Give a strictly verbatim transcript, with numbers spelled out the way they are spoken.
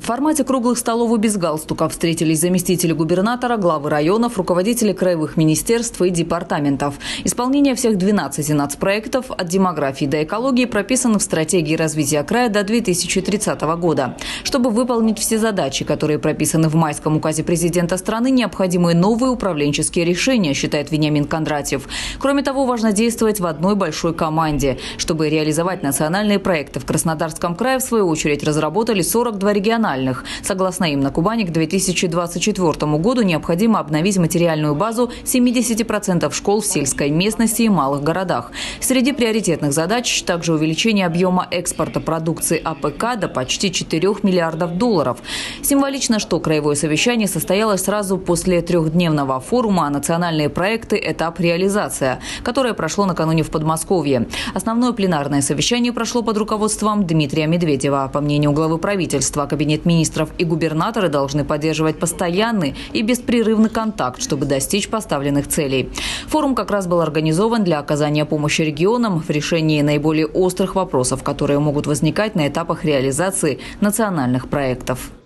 В формате круглых столов и без галстуков встретились заместители губернатора, главы районов, руководители краевых министерств и департаментов. Исполнение всех двенадцати нацпроектов от демографии до экологии прописано в стратегии развития края до две тысячи тридцатого года. Чтобы выполнить все задачи, которые прописаны в майском указе президента страны, необходимы новые управленческие решения, считает Вениамин Кондратьев. Кроме того, важно действовать в одной большой команде. Чтобы реализовать национальные проекты в Краснодарском крае, в свою очередь, разработали сорок два региональных. Согласно им, на Кубани к две тысячи двадцать четвёртому году необходимо обновить материальную базу семидесяти процентов школ в сельской местности и малых городах. Среди приоритетных задач также увеличение объема экспорта продукции А П К до почти четырёх миллиардов долларов. Символично, что краевое совещание состоялось сразу после трехдневного форума «Национальные проекты. Этап реализация», которое прошло накануне в Подмосковье. Основное пленарное совещание прошло под руководством Дмитрия Медведева. По мнению главы правительства, кабинет министров и губернаторы должны поддерживать постоянный и беспрерывный контакт, чтобы достичь поставленных целей. Форум как раз был организован для оказания помощи регионам в решении наиболее острых вопросов, которые могут возникать на этапах реализации национальных проектов.